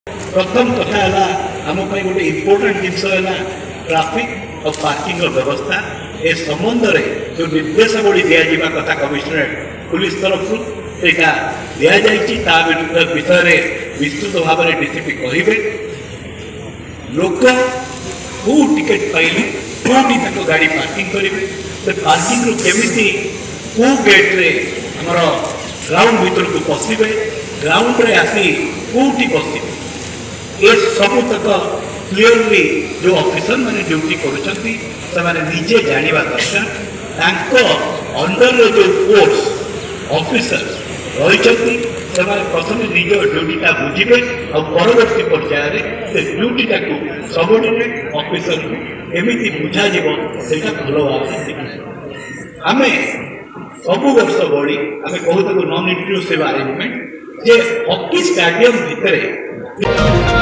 प्रथम कथा है आम गोटे इम्पोर्टाट जिनस ट्राफिक और पार्किंग व्यवस्था ए संबंध में जो निर्देशावली दिजा कथा कमिशनरेट पुलिस तरफ से दि विषय में विस्तृत भाव में डीसीपी कहे लोक कौ टिकेट पाइले कौटी गाड़ी पार्किंग करेंगे से पार्किंग केमी कौ गेट्रे आमर ग्राउंड भीतर को पशिबे ग्राउंड रे आसी कौटी बसबे ये सब तक क्लीयरली जो ऑफिसर मैंने ड्यूटी करजे जाना दरकार अंडर जो फोर्स ऑफिसर रही प्रथम निज ड्यूटीटा बुझे और परवर्ती पर्यायर से ड्यूटीटा को सबऑर्डिनेट ऑफिसर को एमती बुझा से भल भाव आम सब वर्ष बड़ी आम कहूँ नॉन इंक्लूसिव अरेंजमेंट जे हॉकी स्टेडियम भितर